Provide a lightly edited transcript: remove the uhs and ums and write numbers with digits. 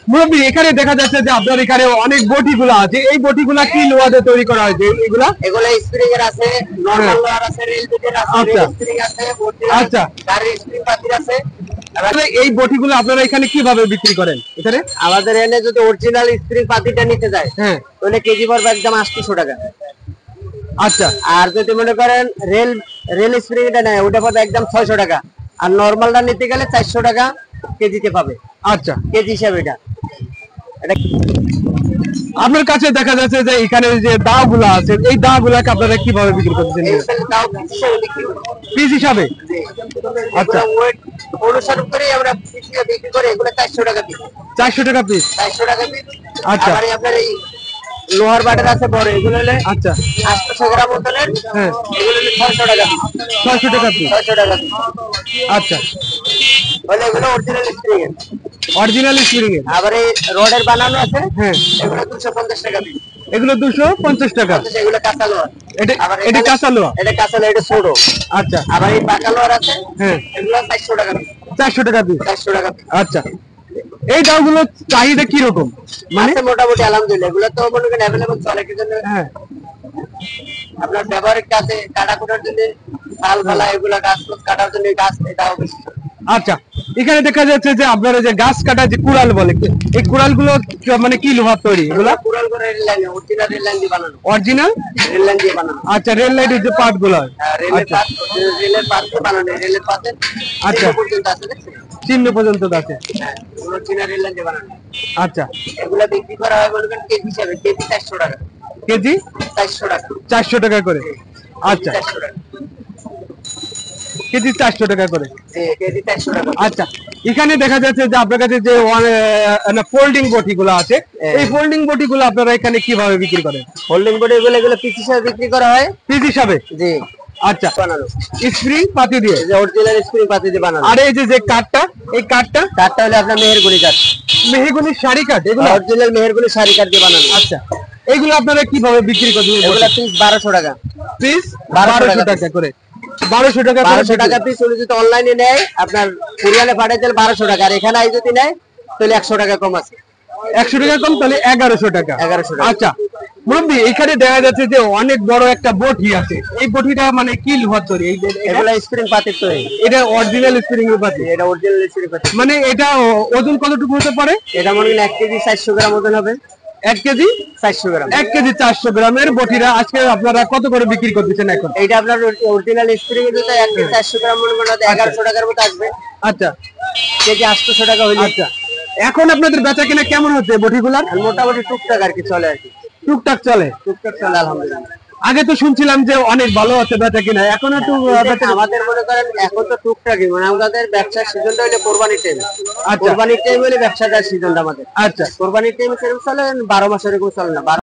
মুরব্বী এখানে দেখা যাচ্ছে যে আপনার এখানে অনেক বটিগুলো আছে, এই বটিগুলা কি লোহা দিয়ে তৈরি করা হয়েছে? এগুলা স্প্রিং এর আছে, নরমাল লোহার আছে, রেল বিটের আছে, আচ্ছা স্প্রিং আছে, আচ্ছা, গাড়ির স্প্রিং পাতির আছে। এই বটিগুলো আপনারা এখানে কিভাবে বিক্রি করেন? এখানে আমাদের এনে যদি অরিজিনাল স্প্রিং পাতিটা নিতে যায় তাহলে কেজি পড়বে একদম 800 টাকা। আচ্ছা, আর যদি মনে করেন রেল স্প্রিং এটা নেয় ওটা পড়বে একদম 600 টাকা। আর নরমালটা নিতে গেলে 400 টাকা কেজিতে পাবে। আচ্ছা, কেজি হিসাবে এটা। আপনার কাছে দেখা যাচ্ছে যে এখানে যে দা গুলা আছে, এই দা গুলাকে আপনারা কিভাবে বিক্রি করতেছেন? পিস হিসাবে? আচ্ছা, অনুসরণ করে আমরা বিক্রি করে এগুলো 400 টাকা পিস। 400 টাকা পিস? 400 টাকা পিস। আচ্ছা, আর আপনার এই লোহার বাটার আছে বড়, এগুলো হলে আচ্ছা 800 গ্রাম ওজনের, হ্যাঁ এগুলো হলে 600 টাকা পিস। 600 টাকা পিস? 600 টাকা পিস। আচ্ছা, বলে এগুলো অরিজিনাল স্প্রিং এর। অরিজিনাল স্প্রিং এর? আবার এই রডের বানানো আছে, হ্যাঁ এগুলো 250 টাকা পিস। এগুলো 250 টাকা? এগুলো কাঁচা লোহা। এটা কাঁচা লোহা? এটা কাঁচা লোহা, এটা ছোট। আচ্ছা, আবার এই পাকা লোহার আছে, হ্যাঁ এগুলো 400 টাকা পিস। 400 টাকা পিস? 400 টাকা পিস। আচ্ছা, এই দামগুলো চাহিদা কি রকম? মানে মোটামুটি আলহামদুলিল্লাহ, এগুলো তো মনে করেন अवेलेबल চলে কি জন্য, হ্যাঁ আপনার ব্যবহারিক কাজে কাটা কুটার জন্য, শাল ফালা এগুলা গাছ কাটার জন্য গাছ এটাও বেশি। আচ্ছা, এখানে দেখা যাচ্ছে যে আপনারা যে গাছ কাটা যে কুড়াল বলে, এই কুড়াল গুলো মানে কি লোহার তৈরি? এগুলা কুড়াল করে rail line, original rail line দিয়ে বানানো। অরিজিনাল রেল লাইন দিয়ে বানানো। আচ্ছা, রেল লাইনের যে পার্ট গুলো? রেলের পাত বানানো, রেলের পাতে। আচ্ছা, পর্যন্ত আছে দেখছেন? চিহ্ন পর্যন্ত আছে? অরিজিনাল রেল লাইন দিয়ে বানানো। আচ্ছা, এগুলা বিক্রি করা হয় মনে করেন কেজি হিসাবে, কেজি 400 টাকা। কেজি 400 টাকা? 400 টাকা করে? আচ্ছা, 400 টাকা কেজি 400 টাকা করে? কেজি 400 টাকা। আচ্ছা, এখানে দেখা যাচ্ছে যে আপনার কাছে যে ফোল্ডিং বটি গুলো আছে, এই ফোল্ডিং বটি গুলো আপনারা এখানে কিভাবে বিক্রি করেন? ফোল্ডিং বটি এগুলো পিস হিসাবে বিক্রি করা হয়। পিস হিসাবে? জি। আচ্ছা, বানানো স্প্রিং পাতি দিয়ে? যে অরিজিনাল স্প্রিং পাতি দিয়ে বানানো। আর এই যে কাঠটা, এই কাঠটা হলো আপনার মেহেরগুলি কাঠ। মেহগনি শাড়ি কাঠ? এগুলো অরিজিনাল মেহেরগুলি শাড়ি কাঠ দিয়ে বানানো। আচ্ছা, এগুলো আপনারা কিভাবে বিক্রি করবেন? এগুলো পিস 1200 টাকা। পিস 1200 টাকা করে? 1200 টাকা? 1200 টাকা পিস। উনি যদি অনলাইনে নেয় আপনার কুরিয়ারে পাঠায় দিলে 1200 টাকা, আর এখানে আই যদি নেয় তাহলে 100 টাকা কম আছে। 100 টাকা কম, তাহলে 1100 টাকা। 1100 টাকা। আচ্ছা মুরব্বি, এখানে দেখা যাচ্ছে যে অনেক বড় একটা বটি আছে, এই বটিটা মানে কি লোহার তৈরি? এগুলা স্প্রিং পাতির তৈরি। এটা অরিজিনাল স্প্রিং এর পাতি? এটা অরিজিনাল স্প্রিং পাতি। মানে এটা ওজন কতটুকু হতে পারে? এটা মনে করেন 1 কেজি 400 গ্রাম ওজন হবে। 1 কেজি 400 গ্রাম? 1 কেজি 400 গ্রামের বটিরা আজকে আপনারা কত করে বিক্রি করতেছেন এখন? এটা আপনার অরিজিনাল স্প্রিং এর যেটা 1 কেজি 400 গ্রাম মনে করেন 1100 টাকার মতো আসবে। আচ্ছা, কেজি 800 টাকা হইলো। আচ্ছা, এখন আপনাদের বেচা কিনা কেমন হচ্ছে বটিগুলার? মোটামুটি টুকটাক আর কি চলে, আর কি টুকটাক চলে? টুকটাক চলে আলহামদুলিল্লাহ। আগে তো শুনছিলাম যে অনেক ভালো হচ্ছে বেচা কিনা, এখন একটু আমাদের মনে করেন এখন তো টুকটাকই, মানে আমাদের ব্যবসার সিজনটা হলো কোরবানির টাইম। আচ্ছা, কোরবানির টাইম হলে ব্যবসাটার সিজনটা আমাদের। আচ্ছা, কোরবানির টাইম সেরকম চলে, 12 মাস এরকম চলে না।